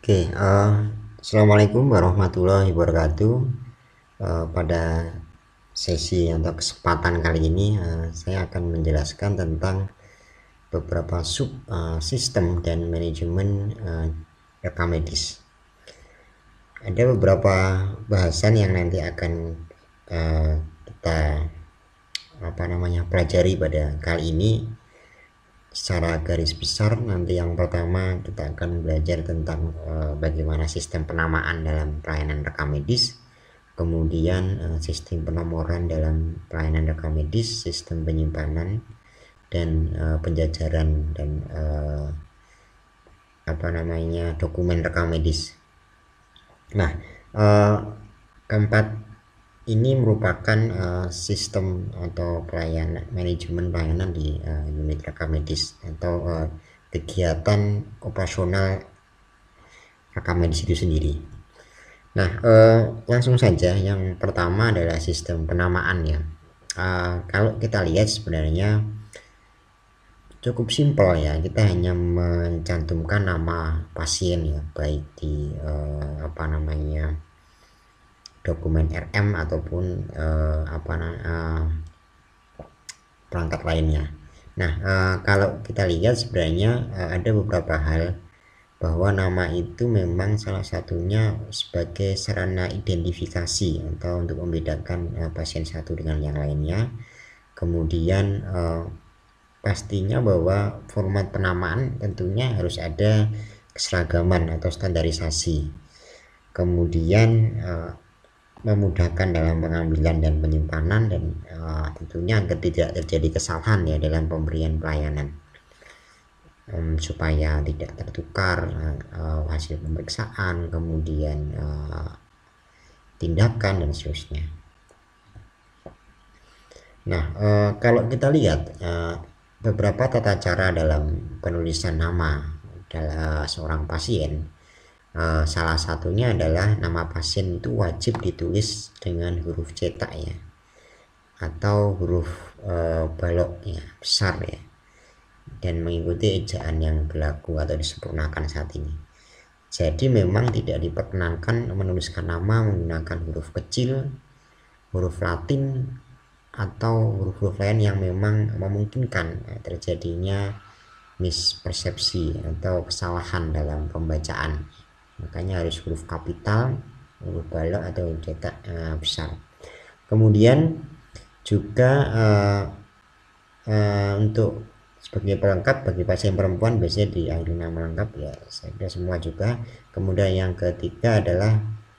Assalamualaikum warahmatullahi wabarakatuh. Pada sesi atau kesempatan kali ini, saya akan menjelaskan tentang beberapa sub sistem dan manajemen rekam medis. Ada beberapa bahasan yang nanti akan kita pelajari pada kali ini. Secara garis besar, nanti yang pertama kita akan belajar tentang bagaimana sistem penamaan dalam pelayanan rekam medis, kemudian sistem penomoran dalam pelayanan rekam medis, sistem penyimpanan dan penjajaran dan dokumen rekam medis. Nah, keempat ini merupakan sistem atau manajemen pelayanan di unit rekam medis atau kegiatan operasional rekam medis itu sendiri. Nah, langsung saja, yang pertama adalah sistem penamaan ya. Kalau kita lihat sebenarnya cukup simpel ya, kita hanya mencantumkan nama pasien ya, baik di dokumen RM ataupun perangkat lainnya. Nah, kalau kita lihat sebenarnya ada beberapa hal bahwa nama itu memang salah satunya sebagai sarana identifikasi atau untuk membedakan pasien satu dengan yang lainnya. Kemudian pastinya bahwa format penamaan tentunya harus ada keseragaman atau standarisasi. Kemudian memudahkan dalam pengambilan dan penyimpanan, dan tentunya agar tidak terjadi kesalahan ya dalam pemberian pelayanan, supaya tidak tertukar hasil pemeriksaan, kemudian tindakan dan seterusnya. Nah, kalau kita lihat beberapa tata cara dalam penulisan nama adalah seorang pasien. Salah satunya adalah nama pasien itu wajib ditulis dengan huruf cetak ya, atau huruf balok ya, besar ya, dan mengikuti ejaan yang berlaku atau disempurnakan saat ini. Jadi memang tidak diperkenankan menuliskan nama menggunakan huruf kecil, huruf Latin, atau huruf-huruf lain yang memang memungkinkan terjadinya mispersepsi atau kesalahan dalam pembacaan. Makanya harus huruf kapital, huruf balok atau huruf cetak besar. Kemudian juga untuk sebagai pelengkap bagi pasien perempuan biasanya diakhiri nama lengkap ya, saya kira semua juga. Kemudian yang ketiga adalah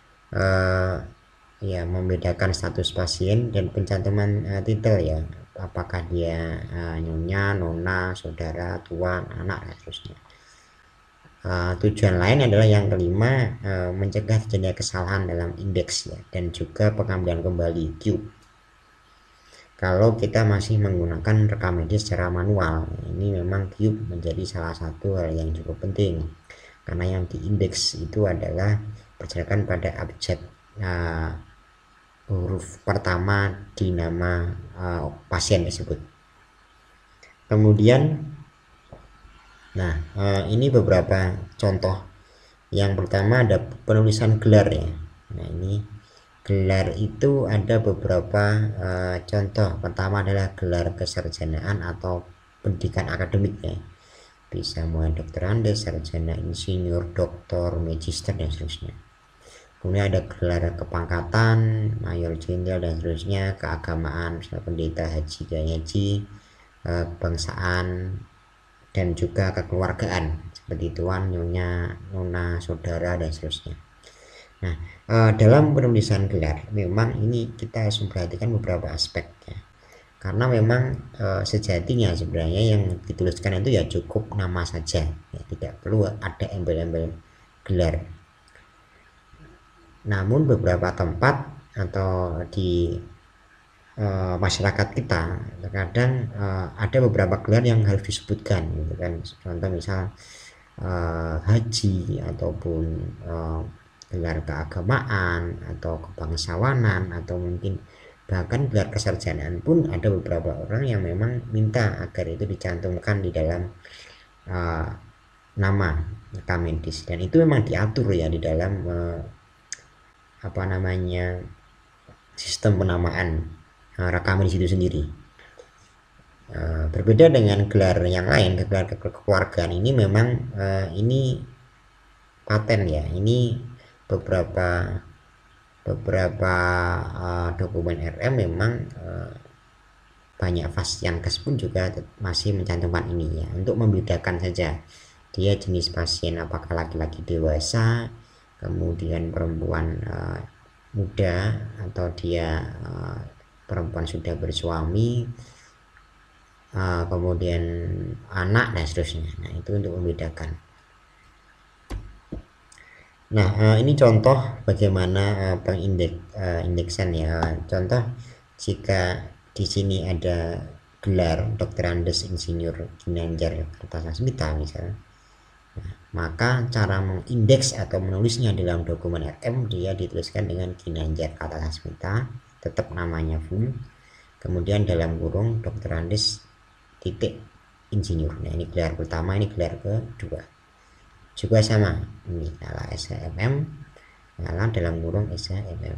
membedakan status pasien dan pencantuman titel ya, apakah dia nyonya, nona, saudara, tuan, anak dan seterusnya. Tujuan lain adalah yang kelima, mencegah terjadinya kesalahan dalam indeks ya, dan juga pengambilan kembali Q. Kalau kita masih menggunakan rekam medis secara manual, ini memang Q menjadi salah satu hal yang cukup penting, karena yang diindeks itu adalah berdasarkan pada abjad huruf pertama di nama pasien tersebut. Kemudian ini beberapa contoh. Yang pertama ada penulisan gelar ya. Nah, ini gelar itu ada beberapa contoh. Pertama adalah gelar kesarjanaan atau pendidikan akademik ya. Bisa mulai dokter andes, sarjana insinyur, doktor, magister dan seterusnya. Kemudian ada gelar kepangkatan, mayor, jenderal dan seterusnya. Keagamaan, misalnya pendeta, haji, haji, kebangsaan, dan juga kekeluargaan seperti tuan, nyonya, nona, saudara dan seterusnya. Nah, dalam penulisan gelar memang ini kita harus memperhatikan beberapa aspek ya, karena memang sejatinya sebenarnya yang dituliskan itu ya cukup nama saja ya, tidak perlu ada embel-embel gelar. Namun beberapa tempat atau di masyarakat kita terkadang ada beberapa gelar yang harus disebutkan gitu kan. Contoh misal haji ataupun gelar keagamaan atau kebangsawanan, atau mungkin bahkan gelar kesarjanaan pun ada beberapa orang yang memang minta agar itu dicantumkan di dalam nama rekam medis, dan itu memang diatur ya di dalam apa namanya sistem penamaan rekam medis itu sendiri. Berbeda dengan gelar yang lain, gelar kekeluargaan ini memang ini paten ya, ini beberapa dokumen RM memang banyak Fasyankes pun juga masih mencantumkan ini ya, untuk membedakan saja dia jenis pasien apakah laki-laki dewasa, kemudian perempuan muda, atau dia perempuan sudah bersuami, kemudian anak dan seterusnya. Nah, itu untuk membedakan. Nah, ini contoh bagaimana pengindeksan ya. Contoh, jika di sini ada gelar Dr. Andes Insinyur Ginanjar Kartasasmita misalnya, maka cara mengindeks atau menulisnya dalam dokumen RM dia dituliskan dengan Ginanjar Kartasasmita, tetap namanya full, kemudian dalam kurung Dr. Andes titik Insinyur. Nah, ini gelar pertama, ini gelar kedua juga sama, ini nyala SHMM, nyala dalam kurung SHMM,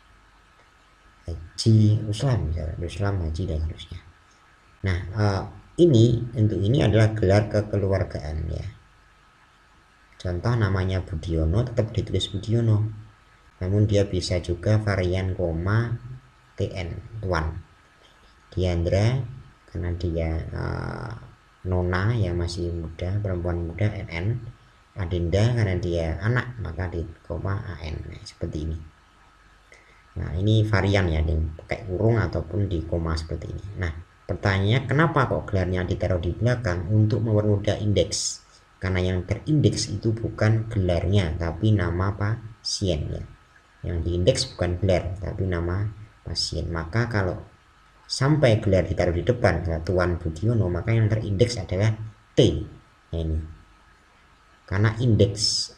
Haji Ruslam misalnya, Ruslam Haji dan seterusnya. Nah, ini adalah gelar kekeluargaan ya. Contoh namanya Budiono, tetap ditulis Budiono, namun dia bisa juga varian koma TN, Tuan. Diandra karena dia nona yang masih muda, perempuan muda, NN. Adinda karena dia anak, maka di koma AN. Nah, seperti ini. Nah, ini varian ya, di pakai kurung ataupun di koma seperti ini. Nah, pertanyaannya kenapa kok gelarnya ditaruh di belakang? Untuk mempermudah indeks, karena yang terindeks itu bukan gelarnya tapi nama pasien ya. Yang diindeks bukan gelar tapi nama pasien. Maka kalau sampai gelar ditaruh di depan Tuan Budiono, maka yang terindeks adalah T. Nah, ini karena indeks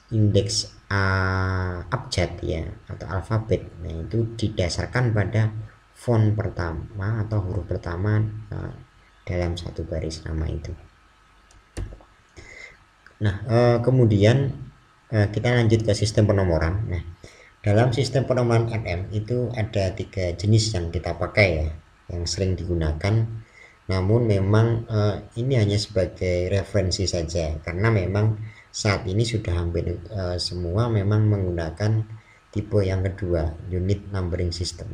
abjad ya atau alfabet, nah itu didasarkan pada font pertama atau huruf pertama dalam satu baris nama itu. Nah, kemudian kita lanjut ke sistem penomoran. Nah, dalam sistem penomoran RM itu ada 3 jenis yang kita pakai ya, yang sering digunakan, namun memang ini hanya sebagai referensi saja, karena memang saat ini sudah hampir semua memang menggunakan tipe yang kedua, unit numbering system.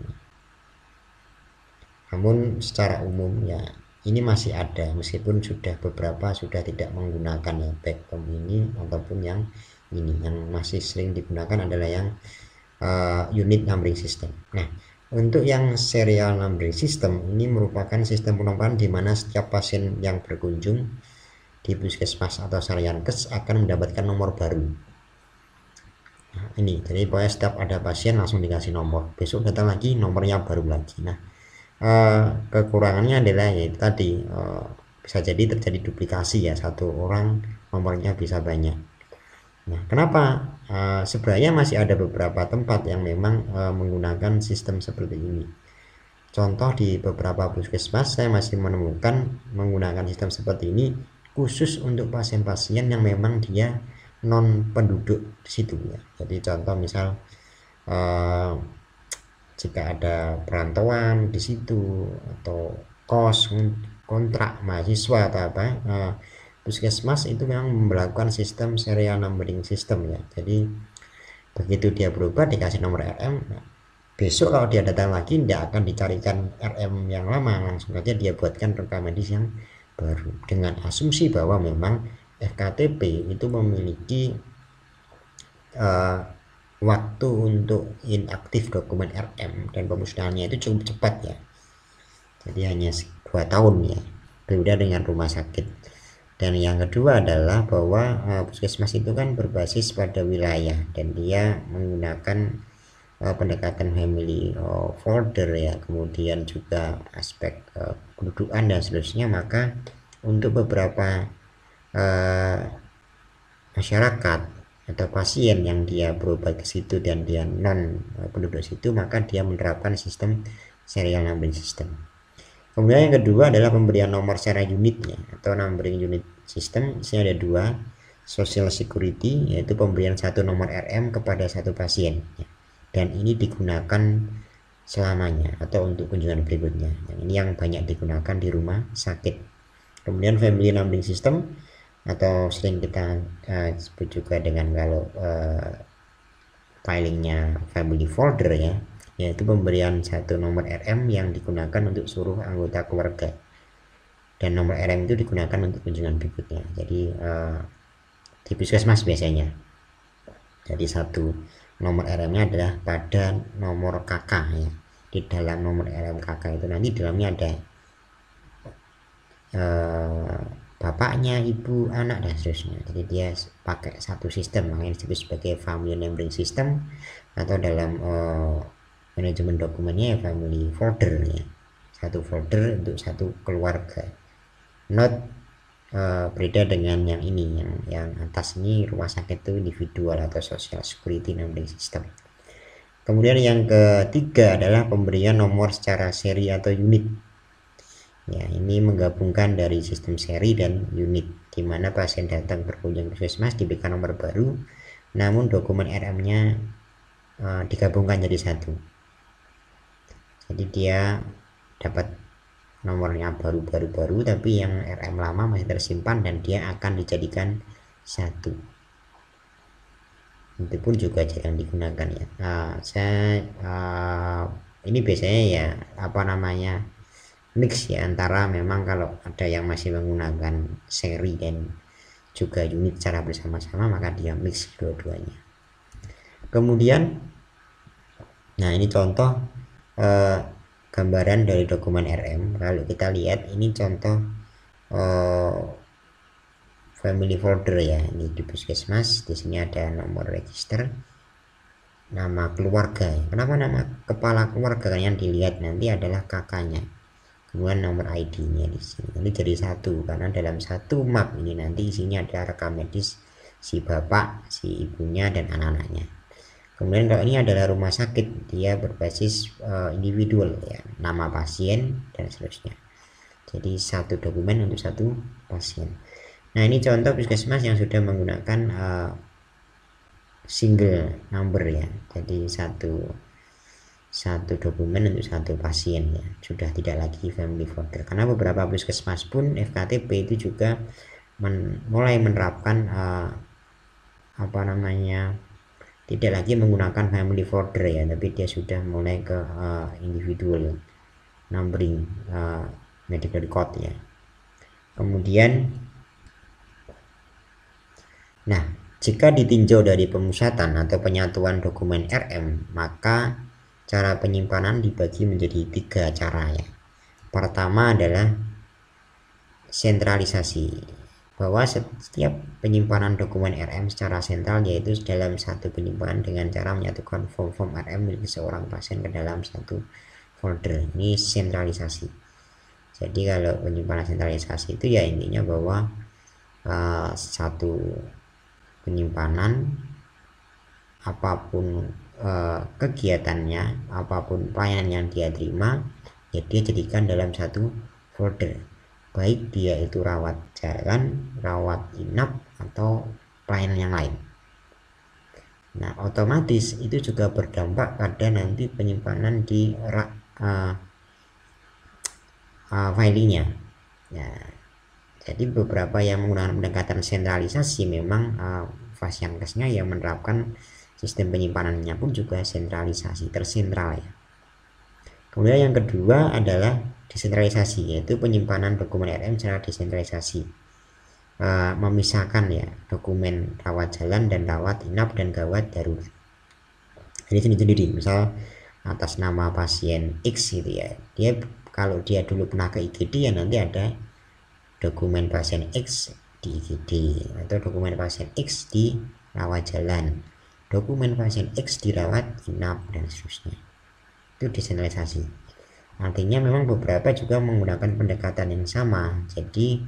Namun secara umum ya ini masih ada, meskipun sudah beberapa sudah tidak menggunakan ya, baik ini ataupun yang ini. Yang masih sering digunakan adalah yang unit numbering system. Nah, untuk yang serial numbering system ini merupakan sistem penomoran di mana setiap pasien yang berkunjung di puskesmas atau Fasyankes akan mendapatkan nomor baru. Nah, ini jadi pokoknya setiap ada pasien langsung dikasih nomor, besok datang lagi nomornya baru lagi. Nah, kekurangannya adalah ya tadi bisa jadi terjadi duplikasi ya, satu orang nomornya bisa banyak. Nah, kenapa? Sebenarnya masih ada beberapa tempat yang memang menggunakan sistem seperti ini. Contoh di beberapa puskesmas saya masih menemukan menggunakan sistem seperti ini khusus untuk pasien-pasien yang memang dia non penduduk di situ ya. Jadi contoh misal jika ada perantauan di situ atau kos kontrak mahasiswa atau apa, puskesmas itu memang melakukan sistem serial numbering system ya. Jadi begitu dia berubah dikasih nomor RM, nah, besok kalau dia datang lagi tidak akan dicarikan RM yang lama, langsung saja dia buatkan rekam medis yang baru, dengan asumsi bahwa memang FKTP itu memiliki waktu untuk inaktif dokumen RM dan pemusnahannya itu cukup cepat ya, jadi hanya 2 tahun ya, berbeda dengan rumah sakit. Dan yang kedua adalah bahwa puskesmas itu kan berbasis pada wilayah dan dia menggunakan pendekatan family folder ya, kemudian juga aspek kedudukan dan seterusnya. Maka untuk beberapa masyarakat atau pasien yang dia berobat ke situ dan dia non penduduk situ, maka dia menerapkan sistem serial numbering system. Kemudian yang kedua adalah pemberian nomor secara unitnya atau numbering unit system. Di sini ada 2. social security, yaitu pemberian satu nomor RM kepada satu pasien, dan ini digunakan selamanya atau untuk kunjungan berikutnya. Ini yang banyak digunakan di rumah sakit. Kemudian family numbering system atau sering kita sebut juga dengan kalau filingnya family folder ya, yaitu pemberian satu nomor RM yang digunakan untuk seluruh anggota keluarga, dan nomor RM itu digunakan untuk kunjungan berikutnya. Jadi di puskesmas biasanya, jadi satu nomor RM-nya adalah pada nomor KK ya. Di dalam nomor RM KK itu nanti dalamnya ada bapaknya, ibu, anak, dan seterusnya. Jadi dia pakai satu sistem, makanya disebut sebagai family numbering system, atau dalam manajemen dokumennya ya family folder ya, satu folder untuk satu keluarga. Not beda dengan yang ini, yang atas ini rumah sakit itu individual atau social security numbering system. Kemudian yang ketiga adalah pemberian nomor secara seri atau unit. Ya, ini menggabungkan dari sistem seri dan unit, di mana pasien datang berkunjung ke puskesmas diberikan nomor baru, namun dokumen RM-nya digabungkan jadi satu. Jadi dia dapat nomornya baru, tapi yang RM lama masih tersimpan dan dia akan dijadikan satu. Itu pun juga jarang digunakan ya. Ini biasanya ya mix ya, antara memang kalau ada yang masih menggunakan seri dan juga unit secara bersama-sama, maka dia mix dua-duanya. Kemudian nah ini contoh gambaran dari dokumen RM. Kalau kita lihat ini contoh family folder ya, ini di puskesmas. Di sini ada nomor register, nama keluarga. Kenapa nama kepala keluarga? Yang dilihat nanti adalah kakaknya, kemudian nomor ID-nya di sini. Ini jadi satu karena dalam satu map ini nanti isinya ada rekam medis si bapak, si ibunya, dan anak-anaknya. Kemudian kalau ini adalah rumah sakit, dia berbasis individual ya, nama pasien dan seterusnya. Jadi satu dokumen untuk satu pasien. Nah ini contoh puskesmas yang sudah menggunakan single number ya, jadi satu dokumen untuk satu pasien ya, sudah tidak lagi family folder. Karena beberapa puskesmas pun FKTP itu juga mulai menerapkan tidak lagi menggunakan family folder ya, tapi dia sudah mulai ke individual numbering medical record ya. Kemudian nah, jika ditinjau dari pemusatan atau penyatuan dokumen RM, maka cara penyimpanan dibagi menjadi 3 cara ya. Pertama adalah sentralisasi, bahwa setiap penyimpanan dokumen RM secara sentral, yaitu dalam satu penyimpanan dengan cara menyatukan form-form RM milik seorang pasien ke dalam satu folder. Ini sentralisasi. Jadi kalau penyimpanan sentralisasi itu ya intinya bahwa satu penyimpanan apapun kegiatannya, apapun pelayanan yang dia terima, ya dia jadikan dalam satu folder, baik dia itu rawat jalan, rawat inap, atau pelayanan yang lain. Nah otomatis itu juga berdampak pada nanti penyimpanan di filingnya ya. Jadi beberapa yang menggunakan pendekatan sentralisasi memang Fasiankesnya yang menerapkan sistem penyimpanannya pun juga sentralisasi, tersentral ya. Kemudian yang kedua adalah desentralisasi, yaitu penyimpanan dokumen RM secara desentralisasi, memisahkan ya dokumen rawat jalan dan rawat inap dan gawat darurat. Jadi sendiri-sendiri, misal atas nama pasien X gitu ya, dia kalau dia dulu pernah ke IGD ya nanti ada dokumen pasien X di IGD, atau dokumen pasien X di rawat jalan, dokumen pasien X dirawat inap, dan seterusnya. Itu desentralisasi. Artinya memang beberapa juga menggunakan pendekatan yang sama. Jadi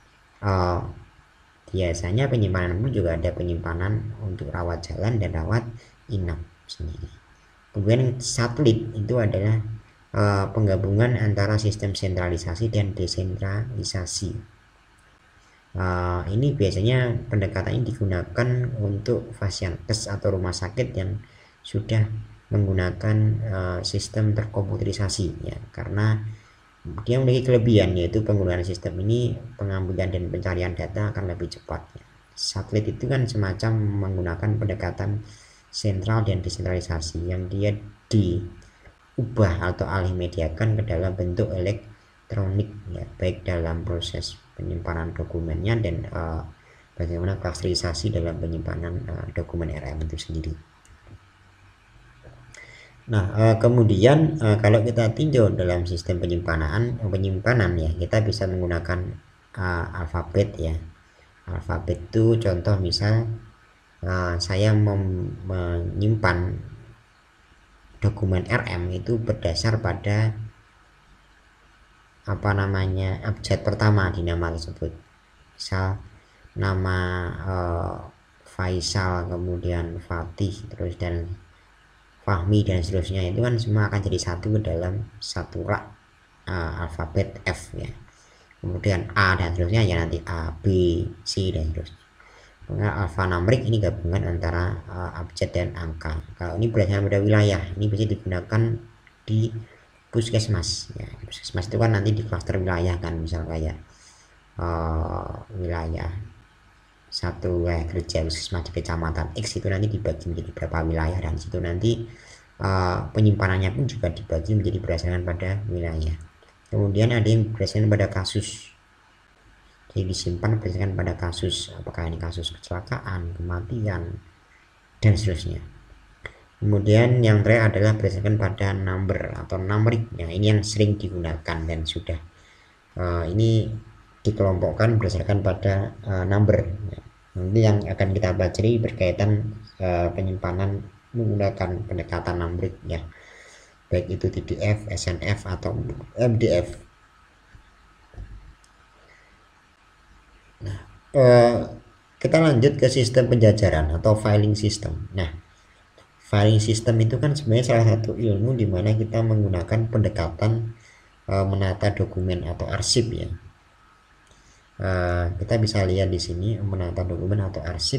biasanya penyimpanan pun juga ada penyimpanan untuk rawat jalan dan rawat inap sendiri. Kemudian satelit itu adalah penggabungan antara sistem sentralisasi dan desentralisasi. Ini biasanya pendekatan ini digunakan untuk fasiankes atau rumah sakit yang sudah menggunakan sistem terkomputerisasi ya, karena dia memiliki kelebihan, yaitu penggunaan sistem ini pengambilan dan pencarian data akan lebih cepat ya. Satelit itu kan semacam menggunakan pendekatan sentral dan desentralisasi yang dia diubah atau alih mediakan ke dalam bentuk elektronik ya, baik dalam proses penyimpanan dokumennya dan bagaimana klasterisasi dalam penyimpanan dokumen RM itu sendiri. Nah, kemudian kalau kita tinjau dalam sistem penyimpanan ya, kita bisa menggunakan alfabet ya. Alfabet itu contoh misal saya menyimpan dokumen RM itu berdasar pada abjad pertama di nama tersebut. Misal nama Faisal, kemudian Fatih, terus dan Fahmi dan seterusnya, itu kan semua akan jadi satu ke dalam satu rak alfabet F ya. Kemudian A dan seterusnya ya, nanti A, B, C dan seterusnya. Alphanumerik ini gabungan antara abjad dan angka. Kalau ini berdasarkan pada wilayah, ini bisa digunakan di puskesmas ya. Puskesmas itu kan nanti di klaster wilayah kan, misal kayak wilayah satu wilayah kerja puskesmas di kecamatan X itu nanti dibagi menjadi berapa wilayah, dan situ nanti penyimpanannya pun juga dibagi menjadi berdasarkan pada wilayah. Kemudian ada yang berdasarkan pada kasus, jadi disimpan berdasarkan pada kasus, apakah ini kasus kecelakaan, kematian dan seterusnya. Kemudian yang terakhir adalah berdasarkan pada number atau numerik ya, ini yang sering digunakan dan sudah ini dikelompokkan berdasarkan pada number ya. Nanti yang akan kita pelajari berkaitan penyimpanan menggunakan pendekatan numerik ya, baik itu TDF, SNF atau MDF. Nah, kita lanjut ke sistem penjajaran atau filing system. Nah, filing system itu kan sebenarnya salah satu ilmu di mana kita menggunakan pendekatan menata dokumen atau arsip ya. Kita bisa lihat di sini menata dokumen atau arsip.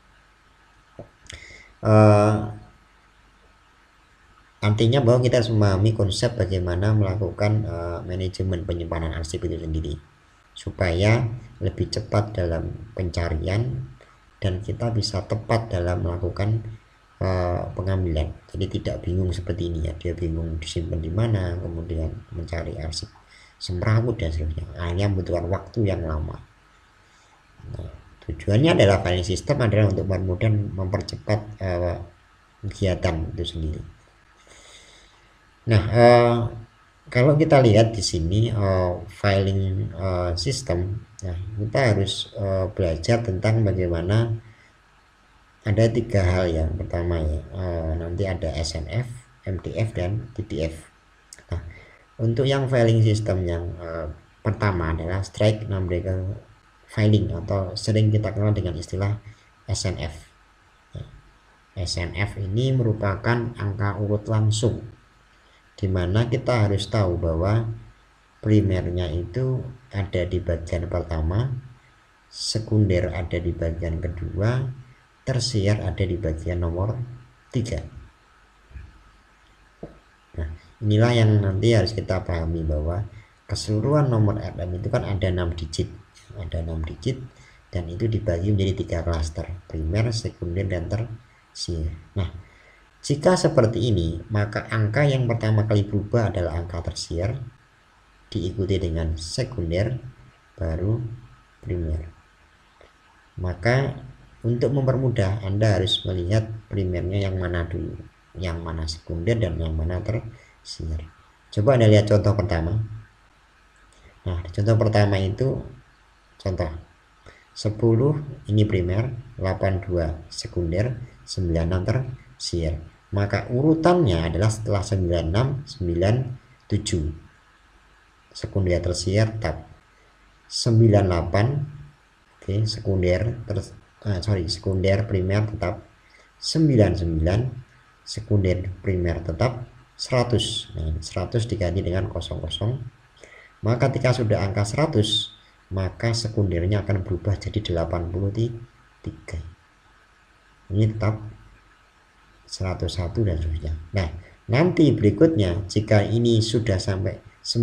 Artinya bahwa kita harus memahami konsep bagaimana melakukan manajemen penyimpanan arsip itu sendiri, supaya lebih cepat dalam pencarian dan kita bisa tepat dalam melakukan pengambilan. Jadi tidak bingung seperti ini ya, dia bingung disimpan di mana, kemudian mencari arsip semrawut dan seterusnya, hanya membutuhkan waktu yang lama. Nah, tujuannya adalah filing system adalah untuk mempermudah mempercepat kegiatan itu sendiri. Nah, kalau kita lihat di sini filing system, nah kita harus belajar tentang bagaimana ada 3 hal. Yang pertama ya, nanti ada SNF, MDF dan TDF. Nah, untuk yang filing system yang pertama adalah strike numerical filing atau sering kita kenal dengan istilah SNF. SNF ini merupakan angka urut langsung, di mana kita harus tahu bahwa primernya itu ada di bagian pertama, sekunder ada di bagian kedua, tersier ada di bagian nomor 3. Nah, inilah yang nanti harus kita pahami bahwa keseluruhan nomor RM itu kan ada 6 digit. Ada 6 digit dan itu dibagi menjadi 3 klaster, primer, sekunder dan tersier. Nah, jika seperti ini, maka angka yang pertama kali berubah adalah angka tersier, diikuti dengan sekunder, baru primer. Maka untuk mempermudah, Anda harus melihat primernya yang mana dulu, yang mana sekunder dan yang mana tersier. Coba Anda lihat contoh pertama. Nah, contoh pertama itu contoh 10 ini primer, 82 sekunder, 96 tersier. Maka urutannya adalah setelah 96, 97 sekunder tersier tab, 98 oke, sekunder primer tetap, 99 sekunder primer tetap, 100. Nah, 100 diganti dengan 00. Maka ketika sudah angka 100, maka sekundernya akan berubah jadi 83. Ini tetap 101 dan seterusnya. Nah, nanti berikutnya jika ini sudah sampai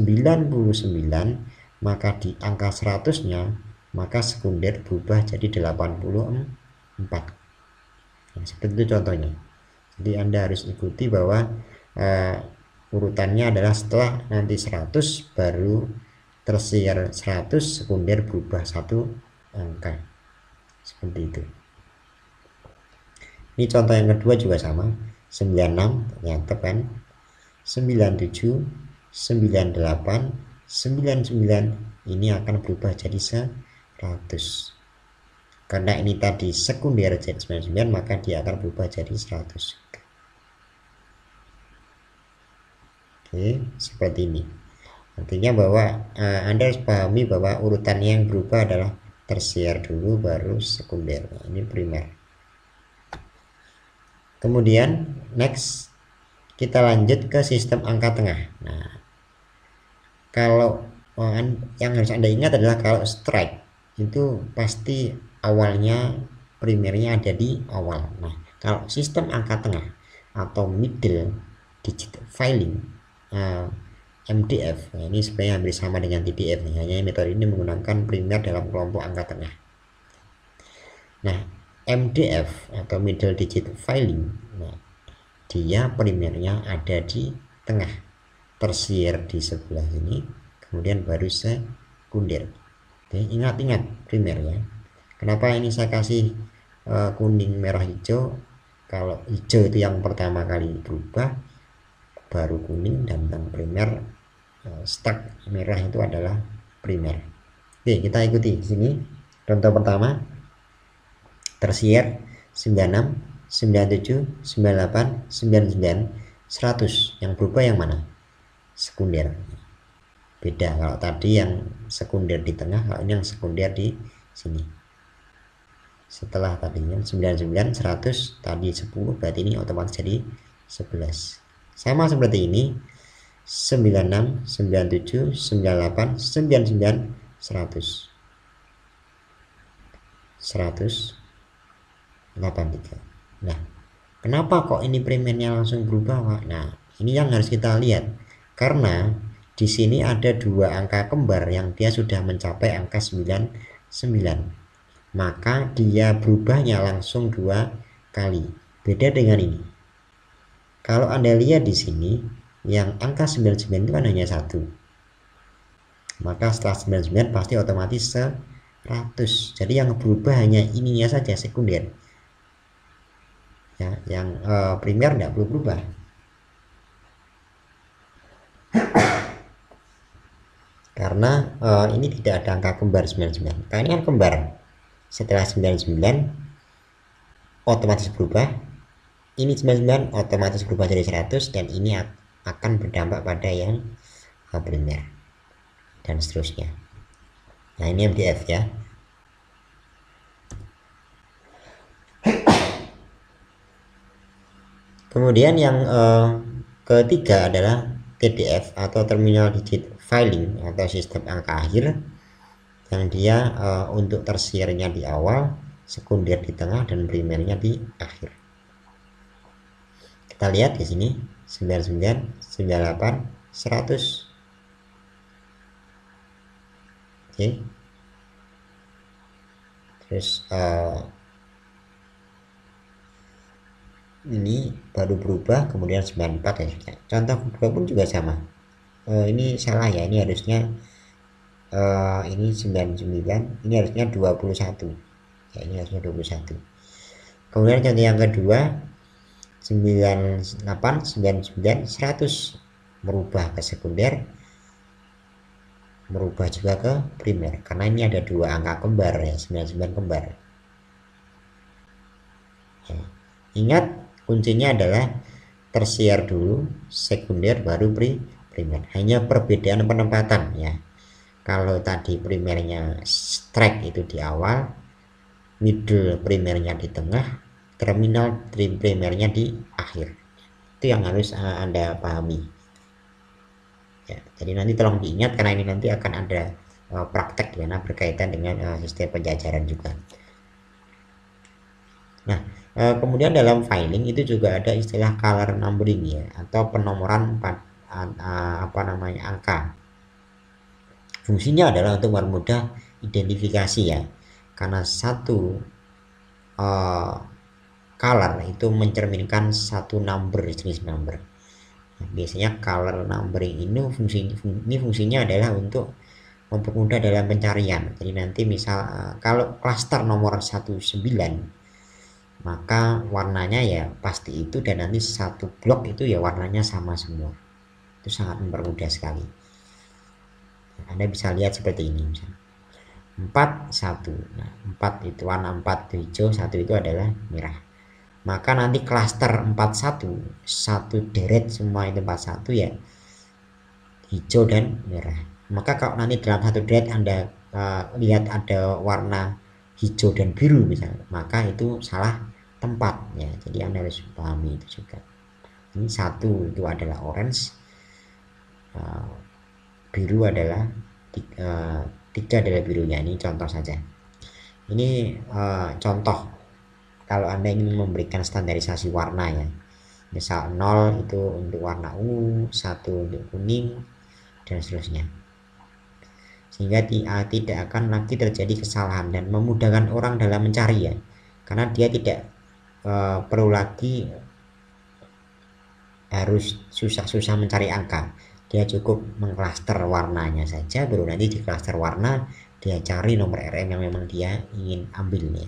99, maka di angka 100-nya maka sekunder berubah jadi 84. Nah, seperti itu contohnya. Jadi Anda harus ikuti bahwa urutannya adalah setelah nanti 100 baru tersier 100, sekunder berubah satu angka. Seperti itu. Ini contoh yang kedua juga sama. 96 ternyata kan 97, 98, 99 ini akan berubah jadi 100. Karena ini tadi sekunder Z99, maka dia akan berubah jadi 100. Oke, seperti ini. Artinya bahwa Anda harus pahami bahwa urutan yang berubah adalah tersier dulu baru sekunder. Nah, ini primer. Kemudian next kita lanjut ke sistem angka tengah. Nah, kalau yang harus Anda ingat adalah kalau strike itu pasti awalnya primernya ada di awal. Nah, kalau sistem angka tengah atau middle digit filing MDF, nah ini sebenarnya hampir sama dengan TDF, hanya metode ini menggunakan primer dalam kelompok angka tengah. Nah, MDF atau middle digit filing, nah, dia primernya ada di tengah, tersier di sebelah ini, kemudian baru sekunder. Oke, ingat-ingat primer ya. Kenapa ini saya kasih kuning, merah, hijau? Kalau hijau itu yang pertama kali berubah, baru kuning, dan yang primer stuck merah itu adalah primer. Oke, kita ikuti di sini. Contoh pertama, tersier 96, 97, 98, 99, 100. Yang berubah yang mana? Sekunder. Beda kalau tadi yang sekunder di tengah, kalau ini yang sekunder di sini. Setelah tadinya 99, 100, tadi 10, berarti ini otomatis jadi 11. Sama seperti ini, 96, 97, 98, 99, 100. 183. Nah, kenapa kok ini primernya langsung berubah, Pak? Nah, ini yang harus kita lihat. Karena di sini ada dua angka kembar yang dia sudah mencapai angka 99. Maka dia berubahnya langsung 2 kali. Beda dengan ini. Kalau Anda lihat di sini, yang angka 99 itu kan hanya 1. Maka setelah 99 pasti otomatis 100. Jadi yang berubah hanya ininya saja, sekunder. Ya, yang primer tidak perlu berubah. Karena ini tidak ada angka kembar 99. Karena ini kan kembar. Setelah 99 otomatis berubah. Ini 99 otomatis berubah jadi 100, dan ini akan berdampak pada yang primer dan seterusnya. Nah, ini MDF ya. Kemudian yang ketiga adalah TDF atau terminal digit filing atau sistem angka akhir, yang dia untuk tersiernya di awal, sekunder di tengah, dan primernya di akhir. Kita lihat di sini 99, 98, 100. Oke. Terus ini baru berubah kemudian 94 ya. Contoh kedua pun juga sama. Ini salah ya, ini harusnya ini 99, ini harusnya 21 ya, ini harusnya 21. Kemudian contoh yang kedua 98, 99, 100 merubah ke sekunder, merubah juga ke primer, karena ini ada dua angka kembar ya, 99 kembar ya. Ingat kuncinya adalah tersier dulu, sekunder baru primer, hanya perbedaan penempatan ya. Kalau tadi primernya strike itu di awal, middle primernya di tengah, terminal primernya di akhir. Itu yang harus Anda pahami ya. Jadi nanti tolong diingat, karena ini nanti akan ada praktek karena berkaitan dengan sistem penjajaran juga. Nah, kemudian dalam filing itu juga ada istilah color numbering ya, atau penomoran apa namanya, angka. Fungsinya adalah untuk mempermudah identifikasi ya, karena satu color itu mencerminkan satu number, jenis number. Nah, biasanya color numbering ini fungsinya adalah untuk mempermudah dalam pencarian. Jadi nanti misal kalau klaster nomor 19, maka warnanya ya pasti itu, dan nanti satu blok itu ya warnanya sama semua. Itu sangat mempermudah sekali. Anda bisa lihat seperti ini misalnya. 4 1. Nah, 4 itu warna 4 itu hijau, 1 itu adalah merah. Maka nanti klaster 41, satu deret semua itu 41 ya hijau dan merah. Maka kalau nanti dalam satu deret Anda lihat ada warna hijau dan biru misalnya, maka itu salah tempat ya. Jadi Anda harus pahami itu juga. Ini 1 itu adalah orange, biru adalah 3 adalah birunya. Ini contoh saja. Ini contoh kalau Anda ingin memberikan standarisasi warna ya. Misal 0 itu untuk warna ungu, 1 untuk kuning, dan seterusnya. Sehingga tidak akan lagi terjadi kesalahan dan memudahkan orang dalam mencari ya. Karena dia tidak perlu lagi harus susah-susah mencari angka. Dia cukup mengklaster warnanya saja, baru nanti di klaster warna dia cari nomor RM yang memang dia ingin ambilnya.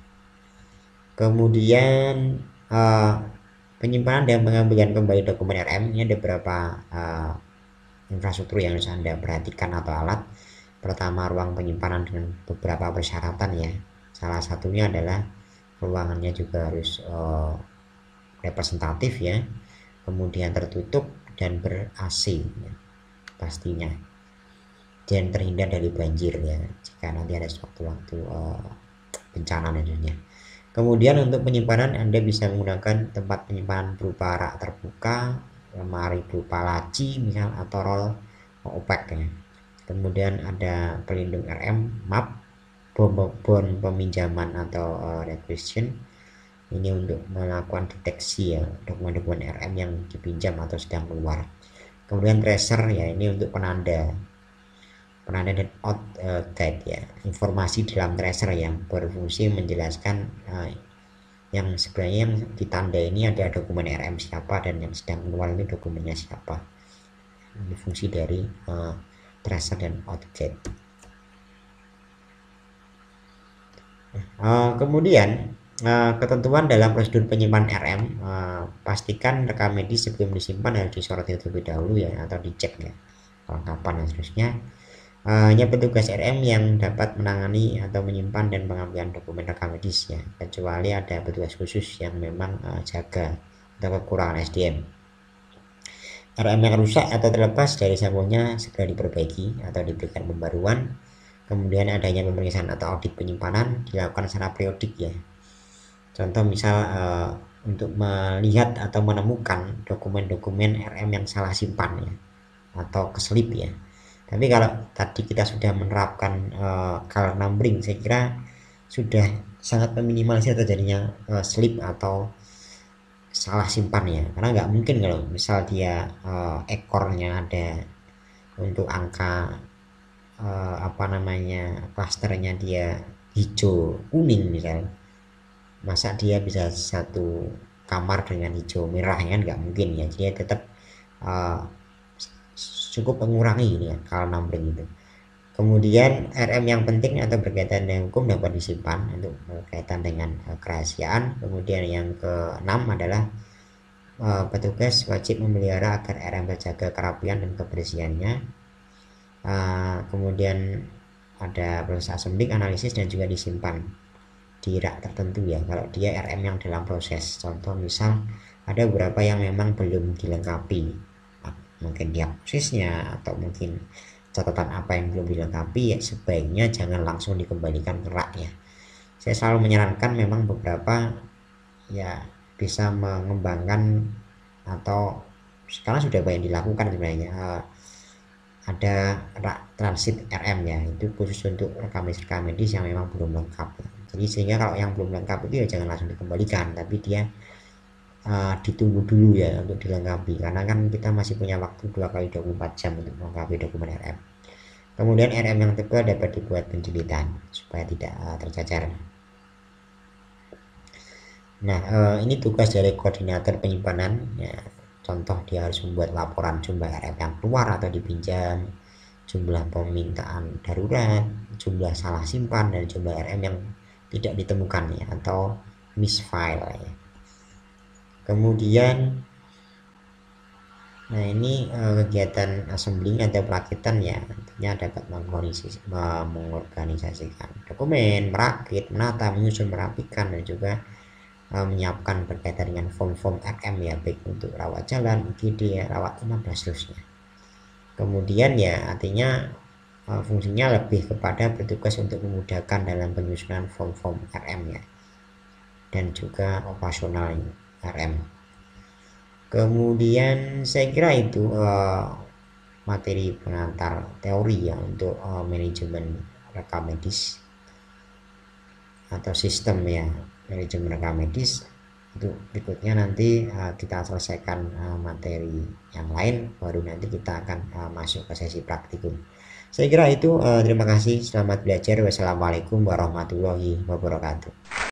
Kemudian penyimpanan dan pengambilan kembali dokumen RM, ini ada beberapa infrastruktur yang harus Anda perhatikan atau alat. Pertama, ruang penyimpanan dengan beberapa persyaratan ya. Salah satunya adalah ruangannya juga harus representatif ya, kemudian tertutup dan ber-AC ya, pastinya, dan terhindar dari banjir ya jika nanti ada sewaktu-waktu bencana dan sebagainya. Kemudian untuk penyimpanan Anda bisa menggunakan tempat penyimpanan berupa rak terbuka, lemari berupa laci misal, atau roll opaque ya. Kemudian ada pelindung RM, map, bon peminjaman atau requisition. Ini untuk melakukan deteksi ya dokumen-dokumen RM yang dipinjam atau sedang keluar. Kemudian tracer ya, ini untuk penanda dan guide ya, informasi dalam tracer yang berfungsi menjelaskan yang sebenarnya yang ditanda ini ada dokumen RM siapa, dan yang sedang keluar ini dokumennya siapa. Ini fungsi dari tracer dan outguide. Kemudian ketentuan dalam prosedur penyimpanan RM, pastikan rekam medis sebelum disimpan harus disoroti terlebih dahulu ya, atau dicek ya kelengkapan dan seterusnya. Hanya petugas RM yang dapat menangani atau menyimpan dan pengambilan dokumen rekam medis ya, kecuali ada petugas khusus yang memang jaga atau kekurangan SDM. RM yang rusak atau terlepas dari sampulnya segera diperbaiki atau diberikan pembaruan. Kemudian adanya pemeriksaan atau audit penyimpanan dilakukan secara periodik ya. Contoh misal untuk melihat atau menemukan dokumen-dokumen RM yang salah simpan ya, atau keselip ya. Tapi kalau tadi kita sudah menerapkan color numbering, saya kira sudah sangat meminimalisir terjadinya slip atau salah simpan ya. Karena nggak mungkin kalau misal dia ekornya ada untuk angka apa namanya, klasternya dia hijau kuning misal, masa dia bisa satu kamar dengan hijau merah ya, kan nggak mungkin ya. Dia tetap cukup mengurangi ini ya kalau numbering itu. Kemudian RM yang penting atau berkaitan dengan hukum dapat disimpan untuk berkaitan dengan kerahasiaan. Kemudian yang ke-6 adalah petugas wajib memelihara agar RM terjaga kerapian dan kebersihannya. Kemudian ada proses assembling, analisis, dan juga disimpan di rak tertentu ya kalau dia RM yang dalam proses. Contoh misal ada beberapa yang memang belum dilengkapi, mungkin diagnosisnya atau mungkin catatan apa yang belum dilengkapi ya, sebaiknya jangan langsung dikembalikan ke rak ya. Saya selalu menyarankan memang beberapa ya bisa mengembangkan, atau sekarang sudah banyak dilakukan sebenarnya, ada transit RM ya, itu khusus untuk rekam medis yang memang belum lengkap. Jadi sehingga kalau yang belum lengkap itu ya jangan langsung dikembalikan, tapi dia ditunggu dulu ya untuk dilengkapi, karena kan kita masih punya waktu 2x24 jam untuk melengkapi dokumen RM. Kemudian RM yang tebal dapat dibuat penjilitan supaya tidak tercacar. Nah, ini tugas dari koordinator penyimpanan ya. Contoh, dia harus membuat laporan jumlah RM yang keluar atau dipinjam, jumlah permintaan darurat, jumlah salah simpan, dan jumlah RM yang tidak ditemukan ya, atau misfile ya. Kemudian nah ini kegiatan assembling atau perakitan ya, tentunya dapat mengorganisasikan dokumen, merakit, menata, menyusun, merapikan, dan juga menyiapkan berkaitan dengan form-form RM ya, baik untuk rawat jalan, IGD, rawat inap, dan seterusnya. Kemudian ya artinya fungsinya lebih kepada bertugas untuk memudahkan dalam penyusunan form-form RM ya, dan juga operasional RM. Kemudian saya kira itu materi pengantar teori ya untuk manajemen rekam medis atau sistem ya, manajemen rekam medis. Itu berikutnya nanti kita selesaikan materi yang lain, baru nanti kita akan masuk ke sesi praktikum. Saya kira itu. Terima kasih, selamat belajar. Wassalamualaikum warahmatullahi wabarakatuh.